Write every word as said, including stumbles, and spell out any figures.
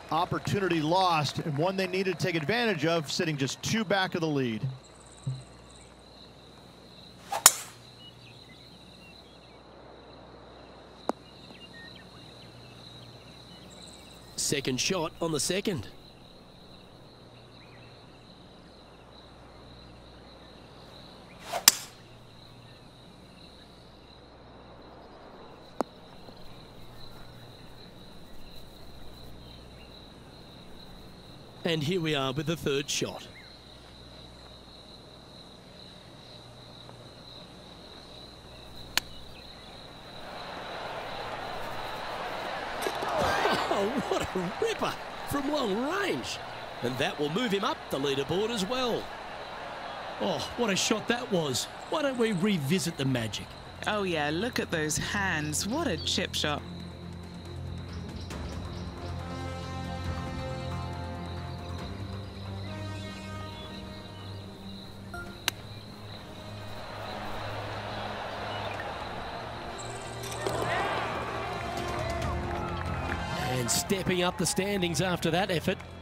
opportunity lost, and one they needed to take advantage of, sitting just two back of the lead. Second shot on the second. And here we are with the third shot. Oh, what a ripper from long range. And that will move him up the leaderboard as well. Oh, what a shot that was. Why don't we revisit the magic? Oh yeah, look at those hands. What a chip shot. And stepping up the standings after that effort.